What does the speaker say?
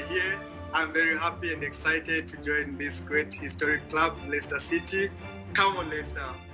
are here. I'm very happy and excited to join this great historic club, Leicester City. Come on, Leicester.